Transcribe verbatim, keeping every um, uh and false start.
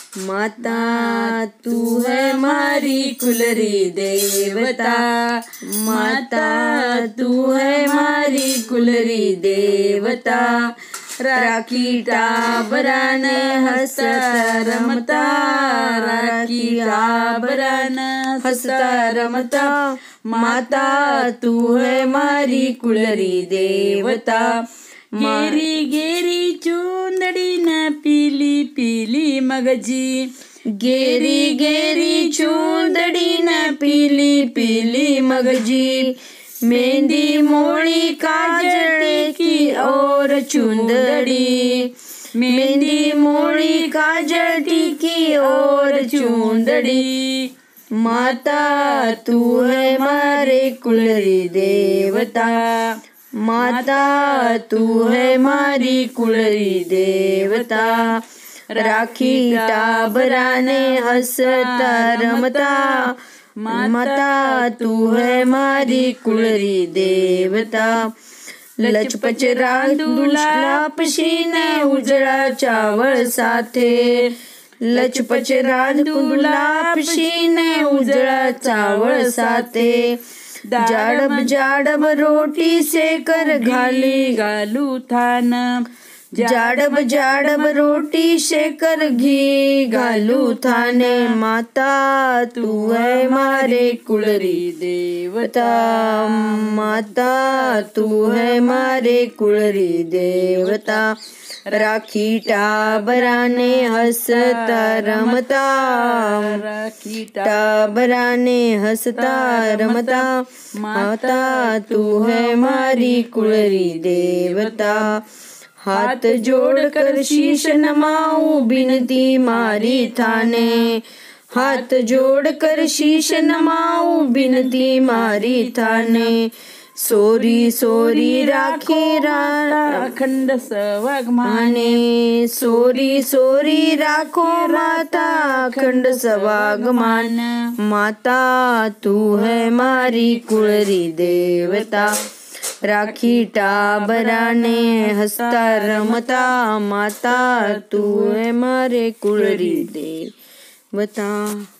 माता तू है मारी कुलरी देवता, माता तू है मारी कुलरी देवता। राखी टाबरान हसता रमता, राखी टाबरान हसता रमता। माता तू है मारी कुलरी देवता। गेरी गेरी चूंदड़ी न पीली पीली मगजी, गेरी गेरी चूंदड़ी न पीली पीली मगजी। मेहंदी मोड़ी काजल की और चुंदड़ी, मेहंदी मोड़ी काजल की और चुंदड़ी। माता तू है मारे कुलरी देवता, माता तू है मारी कुलरी देवता। राखी टाबराने हंसता रमता, माता तू है मारी कुलरी देवता। लचपच रांदुला पसीने उजड़ा चावल साथे, लचपच रांदुला पसीने उजड़ा चावल साथे। जाड़ब जाड़ब रोटी सेकर घाली गालू थान, जाड़ब जाड़ब रोटी सेकर घी घालू थाने। माता तू है मारे कुलरी देवता, माता तू है मारे कुलरी देवता। राखी टाबराने हंसता रमता, राखी टाबराने हंसता रमता। माता तू है मारी कुलरी देवता। हाथ जोड़कर शीश नमाऊं बिनती मारी थाने, हाथ जोड़कर शीश नमाऊं बिनती मारी थाने। सोरी सोरी राखी अखंड सवाग माने, सोरी सोरी राखो माता अखंड सवाग मान। माता तू है मारी कुलरी देवता। राखी टाबराने हंसता रमता, माता तू है मारे कुलरी देवता।